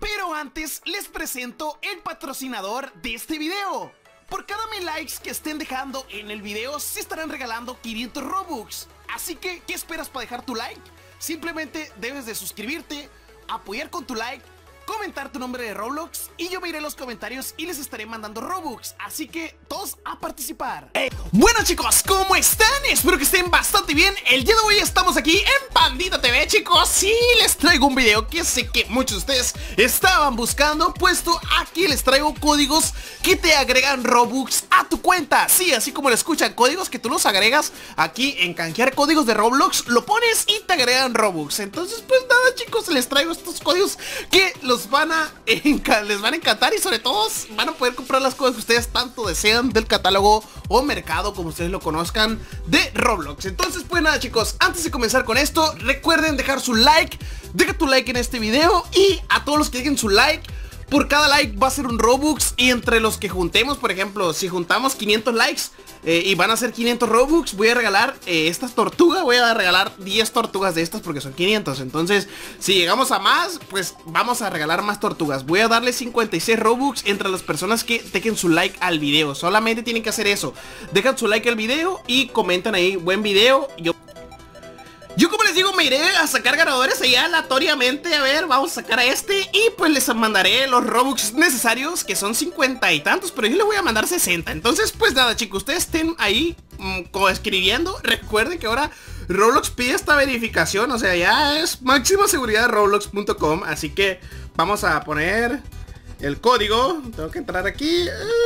Pero antes les presento el patrocinador de este video. Por cada 1000 likes que estén dejando en el video se estarán regalando 500 Robux. Así que, ¿qué esperas para dejar tu like? Simplemente debes de suscribirte, apoyar con tu like, comentar tu nombre de Roblox y yo me iré en los comentarios y les estaré mandando Robux. Así que todos a participar. Bueno chicos, ¿cómo están? Espero que estén bastante bien. El día de hoy estamos aquí en Pandita TV, chicos, y les traigo un video que sé que muchos de ustedes estaban buscando, puesto aquí les traigo códigos que te agregan Robux a tu cuenta. Sí, así como lo escuchan, códigos que tú los agregas aquí en canjear códigos de Roblox, lo pones y te agregan Robux. Entonces pues nada chicos, les traigo estos códigos que les van a encantar y sobre todo van a poder comprar las cosas que ustedes tanto desean del catálogo o mercado, como ustedes lo conozcan, de Roblox. Entonces pues nada chicos, antes de comenzar con esto, recuerden dejar su like, deja tu like en este video y a todos los que dejen su like, por cada like va a ser un Robux y entre los que juntemos, por ejemplo, si juntamos 500 likes y van a ser 500 Robux, voy a regalar estas tortugas, voy a regalar 10 tortugas de estas porque son 500. Entonces, si llegamos a más, pues vamos a regalar más tortugas. Voy a darle 56 Robux entre las personas que dejen su like al video. Solamente tienen que hacer eso. Dejan su like al video y comentan ahí, buen video. Yo como les digo, me iré a sacar ganadores allá aleatoriamente. A ver, vamos a sacar a este y pues les mandaré los Robux necesarios, que son 50 y tantos, pero yo les voy a mandar 60. Entonces pues nada chicos, ustedes estén ahí escribiendo. Recuerden que ahora Roblox pide esta verificación, o sea, ya es máxima seguridad de Roblox.com. Así que vamos a poner el código. Tengo que entrar aquí.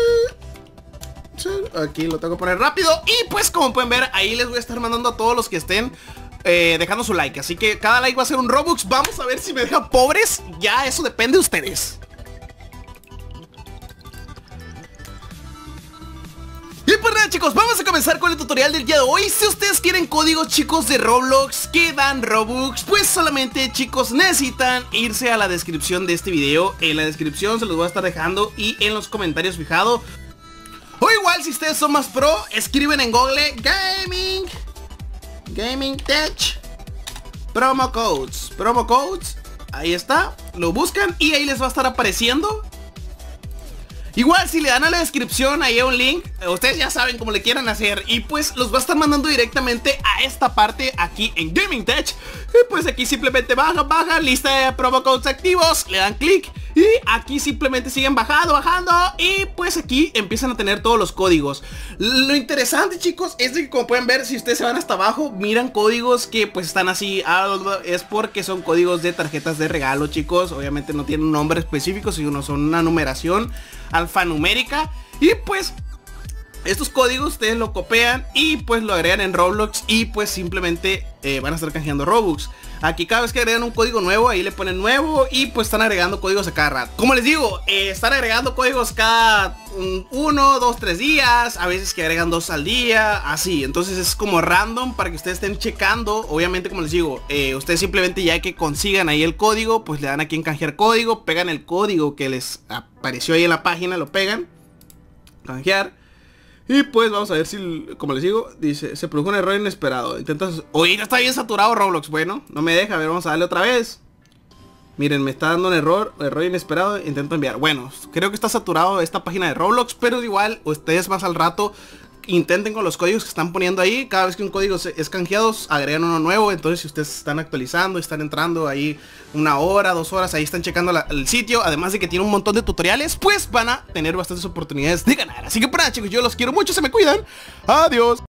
Aquí lo tengo que poner rápido. Y pues como pueden ver, ahí les voy a estar mandando a todos los que estén dejando su like. Así que cada like va a ser un Robux. Vamos a ver si me dejan pobres. Ya eso depende de ustedes. Y pues nada chicos, vamos a comenzar con el tutorial del día de hoy. Si ustedes quieren códigos chicos de Roblox que dan Robux, pues solamente chicos necesitan irse a la descripción de este video. En la descripción se los voy a estar dejando y en los comentarios fijado. O igual si ustedes son más pro, escriben en Google Gaming Tech Promo Codes, ahí está, lo buscan y ahí les va a estar apareciendo. Igual si le dan a la descripción ahí hay un link, ustedes ya saben cómo le quieran hacer y pues los va a estar mandando directamente a esta parte aquí en Gaming Tech. Y pues aquí simplemente bajan, lista de promo codes activos, le dan clic y aquí simplemente siguen bajando y pues aquí empiezan a tener todos los códigos. Lo interesante chicos es de que como pueden ver, si ustedes se van hasta abajo, miran códigos que pues están así, es porque son códigos de tarjetas de regalo chicos. Obviamente no tienen un nombre específico, sino son una numeración alfanumérica. Y pues estos códigos ustedes lo copian y pues lo agregan en Roblox y pues simplemente van a estar canjeando Robux. Aquí cada vez que agregan un código nuevo, ahí le ponen nuevo y pues están agregando códigos a cada rato. Como les digo, están agregando códigos cada 1, 2, 3 días. A veces que agregan 2 al día, así. Entonces es como random para que ustedes estén checando. Obviamente como les digo, ustedes simplemente ya que consigan ahí el código, pues le dan aquí en canjear código, pegan el código que les apareció ahí en la página, lo pegan, canjear. Y pues vamos a ver si, como les digo, dice, se produjo un error inesperado. Intentas... Oye, está bien saturado Roblox. Bueno, no me deja, a ver, vamos a darle otra vez. Miren, me está dando un error inesperado. Intento enviar. Bueno, creo que está saturado esta página de Roblox, pero igual, ustedes más al rato intenten con los códigos que están poniendo ahí. Cada vez que un código es canjeado, agregan uno nuevo. Entonces si ustedes están actualizando, están entrando ahí 1 hora, 2 horas, ahí están checando el sitio. Además de que tiene un montón de tutoriales, pues van a tener bastantes oportunidades de ganar. Así que para nada chicos, yo los quiero mucho, se me cuidan. Adiós.